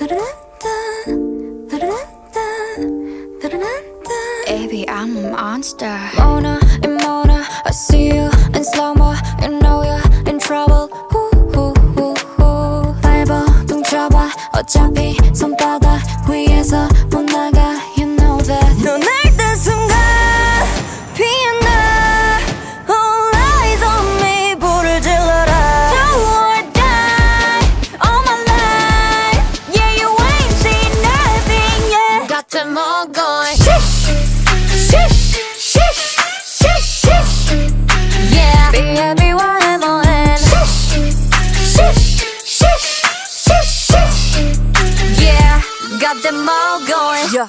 Baby, I'm a monster. Mona and Mona, I see you in slow-mo. You know you're in trouble. 밟아, 둥쳐봐. 어차피 손바닥 위에서 못 나가. You know that. 너 날 딴 순간 피어나. All eyes on me. 불을 질러라. Do or die all my life. Yeah, you ain't seen nothing yet. got them all going. Sheesh, sheesh, sheesh, sheesh, sheesh. Yeah, BABY MON. Sheesh, sheesh, sheesh, sheesh, sheesh. Yeah, got them all going. Yeah.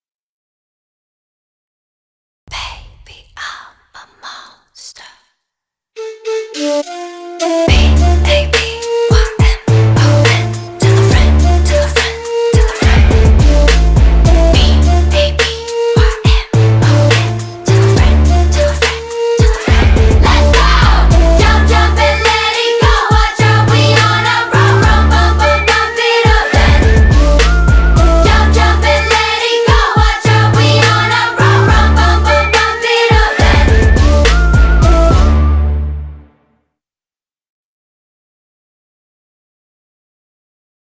Baby, I'm a monster. Baby.